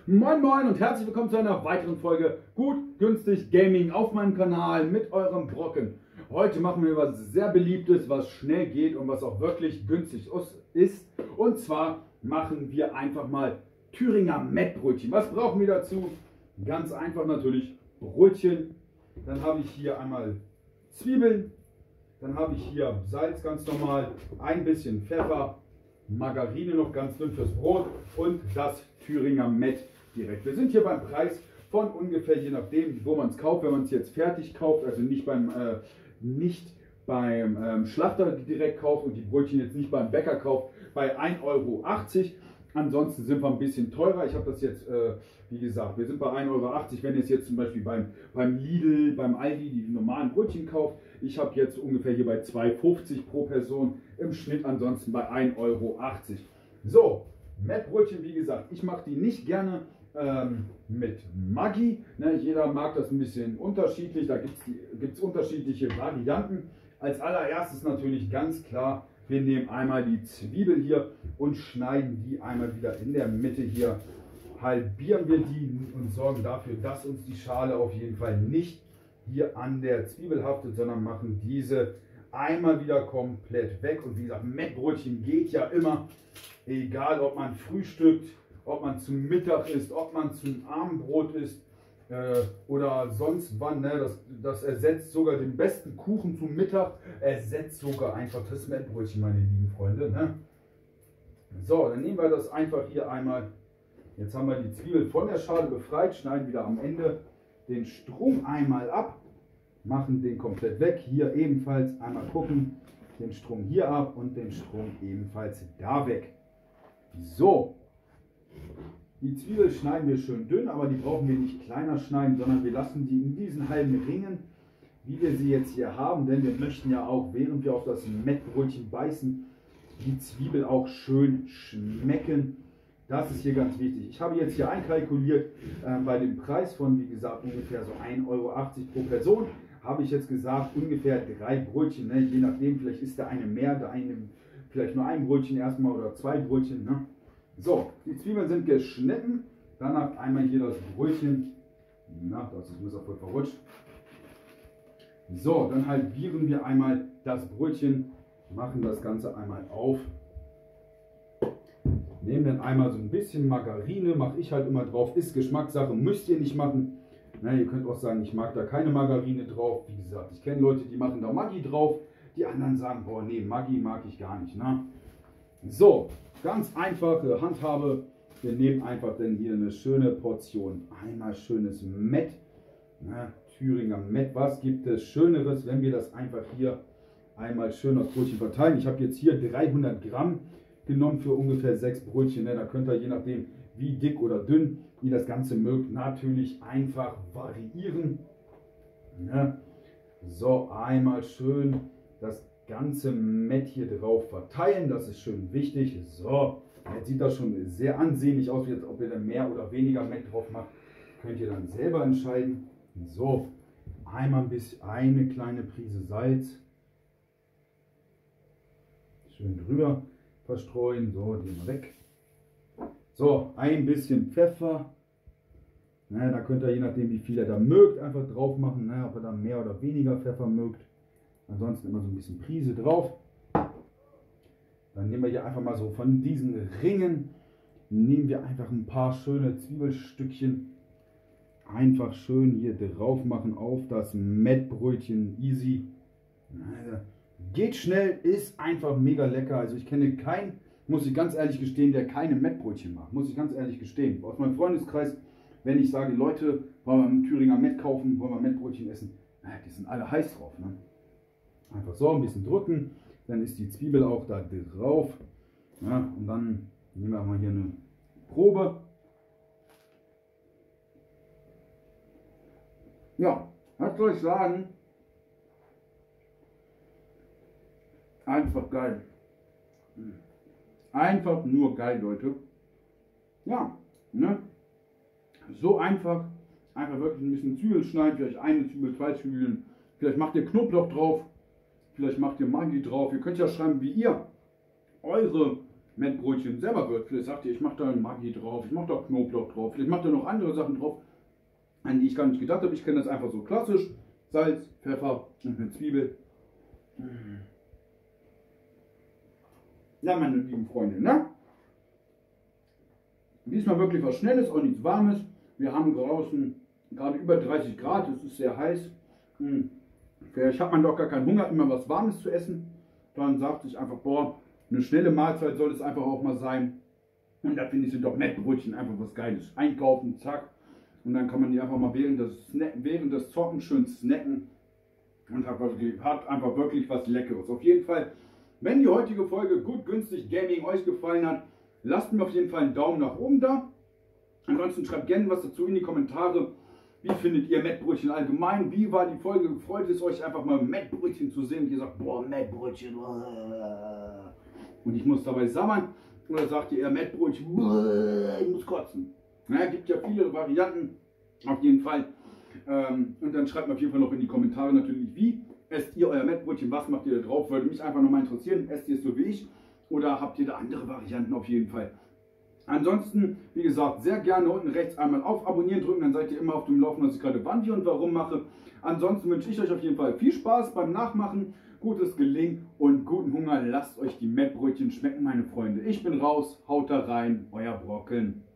Moin Moin und herzlich willkommen zu einer weiteren Folge Gut Günstig Gaming auf meinem Kanal mit eurem Brocken. Heute machen wir was sehr beliebtes, was schnell geht und was auch wirklich günstig ist. Und zwar machen wir einfach mal Thüringer Mettbrötchen. Was brauchen wir dazu? Ganz einfach natürlich Brötchen. Dann habe ich hier einmal Zwiebeln. Dann habe ich hier Salz ganz normal, ein bisschen Pfeffer, Margarine noch ganz dünn fürs Brot und das Thüringer Mett direkt. Wir sind hier beim Preis von ungefähr, je nachdem, wo man es kauft, wenn man es jetzt fertig kauft, also nicht beim Schlachter direkt kauft und die Brötchen jetzt nicht beim Bäcker kauft, bei 1,80 €. Ansonsten sind wir ein bisschen teurer. Ich habe das jetzt, wie gesagt, wir sind bei 1,80 €. Wenn ihr es jetzt zum Beispiel beim Lidl, beim Aldi die normalen Brötchen kauft, ich habe jetzt ungefähr hier bei 2,50 € pro Person im Schnitt, ansonsten bei 1,80 €. So, Mettbrötchen, wie gesagt, ich mache die nicht gerne mit Maggi. Ne, jeder mag das ein bisschen unterschiedlich, da gibt es unterschiedliche Varianten. Als allererstes natürlich ganz klar, wir nehmen einmal die Zwiebel hier und schneiden die einmal wieder in der Mitte hier. Halbieren wir die und sorgen dafür, dass uns die Schale auf jeden Fall nicht hier an der Zwiebel haftet, sondern machen diese einmal wieder komplett weg. Und wie gesagt, Mettbrötchen geht ja immer, egal ob man frühstückt, ob man zum Mittag isst, ob man zum Abendbrot isst oder sonst wann. Ne? Das ersetzt sogar den besten Kuchen zum Mittag, ersetzt sogar einfach das Mettbrötchen, meine lieben Freunde. Ne? So, dann nehmen wir das einfach hier einmal. Jetzt haben wir die Zwiebel von der Schale befreit, schneiden wieder am Ende den Strunk einmal ab, machen den komplett weg. Hier ebenfalls einmal gucken, den Strunk hier ab und den Strunk ebenfalls da weg. So, die Zwiebel schneiden wir schön dünn, aber die brauchen wir nicht kleiner schneiden, sondern wir lassen die in diesen halben Ringen, wie wir sie jetzt hier haben, denn wir möchten ja auch, während wir auf das Mettbrötchen beißen, die Zwiebel auch schön schmecken. Das ist hier ganz wichtig. Ich habe jetzt hier einkalkuliert, bei dem Preis von, wie gesagt, ungefähr so 1,80 € pro Person, habe ich jetzt gesagt, ungefähr 3 Brötchen, ne? Je nachdem, vielleicht ist der eine mehr, der eine vielleicht nur ein Brötchen erstmal oder 2 Brötchen. Ne? So, die Zwiebeln sind geschnitten, danach einmal hier das Brötchen, na, das ist mir voll verrutscht. So, dann halbieren wir einmal das Brötchen, machen das Ganze einmal auf. Nehmen dann einmal so ein bisschen Margarine, mache ich halt immer drauf, ist Geschmackssache, müsst ihr nicht machen. Na, ihr könnt auch sagen, ich mag da keine Margarine drauf. Wie gesagt, ich kenne Leute, die machen da Maggi drauf. Die anderen sagen, boah, nee, Maggi mag ich gar nicht. Ne? So, ganz einfache Handhabe. Wir nehmen einfach dann hier eine schöne Portion, einmal schönes Mett. Na, Thüringer Mett, was gibt es Schöneres, wenn wir das einfach hier einmal schön aufs Brötchen verteilen. Ich habe jetzt hier 300 Gramm genommen für ungefähr 6 Brötchen. Ne? Da könnt ihr je nachdem, wie dick oder dünn ihr das Ganze mögt, natürlich einfach variieren. Ne? So, einmal schön das ganze Mett hier drauf verteilen. Das ist schön wichtig. So, jetzt sieht das schon sehr ansehnlich aus, jetzt, ob ihr dann mehr oder weniger Mett drauf macht. Könnt ihr dann selber entscheiden. So, einmal ein bisschen, eine kleine Prise Salz. Schön drüber verstreuen, so, den mal weg. So, ein bisschen Pfeffer. Na, da könnt ihr, je nachdem wie viel ihr da mögt, einfach drauf machen, na, ob ihr da mehr oder weniger Pfeffer mögt. Ansonsten immer so ein bisschen Prise drauf. Dann nehmen wir hier einfach mal so von diesen Ringen, nehmen wir einfach ein paar schöne Zwiebelstückchen. Einfach schön hier drauf machen auf das Mettbrötchen, easy. Na, geht schnell, ist einfach mega lecker. Also ich kenne keinen, muss ich ganz ehrlich gestehen, der keine Mettbrötchen macht. Muss ich ganz ehrlich gestehen. Aus meinem Freundeskreis, wenn ich sage, Leute, wollen wir ein Thüringer Mett kaufen, wollen wir Mettbrötchen essen, die sind alle heiß drauf. Ne? Einfach so ein bisschen drücken, dann ist die Zwiebel auch da drauf. Ja, und dann nehmen wir mal hier eine Probe. Ja, was soll ich sagen? Einfach geil. Einfach nur geil, Leute. Ja, ne? So einfach. Einfach wirklich ein bisschen Zwiebeln schneiden. Vielleicht eine Zwiebel, 2 Zwiebeln. Vielleicht macht ihr Knoblauch drauf. Vielleicht macht ihr Maggi drauf. Ihr könnt ja schreiben, wie ihr eure Mettbrötchen selber wird. Vielleicht sagt ihr, ich mache da Maggi drauf, ich mache da Knoblauch drauf, vielleicht macht ihr noch andere Sachen drauf, an die ich gar nicht gedacht habe. Ich kenne das einfach so klassisch. Salz, Pfeffer und eine Zwiebel. Ja, meine lieben Freunde, ne? Diesmal wirklich was Schnelles und nichts Warmes. Wir haben draußen gerade über 30 Grad, es ist sehr heiß. Vielleicht hat man doch gar keinen Hunger, immer was Warmes zu essen. Dann sagt sich einfach, boah, eine schnelle Mahlzeit soll es einfach auch mal sein. Und da finde ich, sind doch Mettbrötchen einfach was Geiles. Einkaufen, zack. Und dann kann man die einfach mal während des Zocken schön snacken. Und hat einfach wirklich was Leckeres. Auf jeden Fall, wenn die heutige Folge Gut Günstig Gaming euch gefallen hat, lasst mir auf jeden Fall einen Daumen nach oben da. Ansonsten schreibt gerne was dazu in die Kommentare. Wie findet ihr Mettbrötchen allgemein? Wie war die Folge? Freut es euch einfach mal Mettbrötchen zu sehen? Und ihr sagt, boah, Mettbrötchen. Und ich muss dabei sabbern. Oder sagt ihr eher Mettbrötchen? Ich muss kotzen. Naja, gibt ja viele Varianten. Auf jeden Fall. Und dann schreibt mir auf jeden Fall noch in die Kommentare natürlich, wie esst ihr euer Mettbrötchen? Was macht ihr da drauf? Würde mich einfach nochmal interessieren. Esst ihr es so wie ich? Oder habt ihr da andere Varianten auf jeden Fall? Ansonsten, wie gesagt, sehr gerne unten rechts einmal auf Abonnieren drücken, dann seid ihr immer auf dem Laufenden, was ich gerade wann, wie und warum mache. Ansonsten wünsche ich euch auf jeden Fall viel Spaß beim Nachmachen, gutes Gelingen und guten Hunger. Lasst euch die Mettbrötchen schmecken, meine Freunde. Ich bin raus, haut da rein, euer Brocken.